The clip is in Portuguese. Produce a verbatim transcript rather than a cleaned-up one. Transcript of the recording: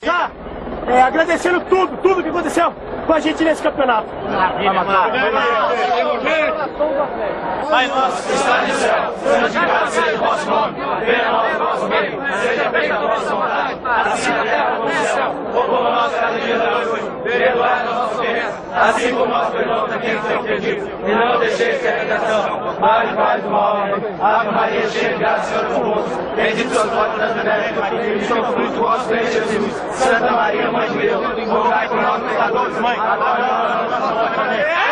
começar é, agradecendo tudo, tudo que aconteceu com a gente nesse campeonato. Pai nosso que está no céu, santificado seja o vosso nome, venha a nós o vosso reino, seja feita a vossa vontade, assim na terra como no céu. O pão nosso cada dia da hoje, perdoai as nossas ofensas, assim como nós perdoamos a quem nos tem ofendido, e não deixeis cair em tentação, mas livrai do mal. Ave Maria, cheia de graça, Senhor é convosco, bendita sois vós das mulheres, e bendito o fruto do vosso ventre, Jesus. Santa Maria, Mãe de Deus, rogai por nós pecadores, agora e na hora da nossa morte. Amém.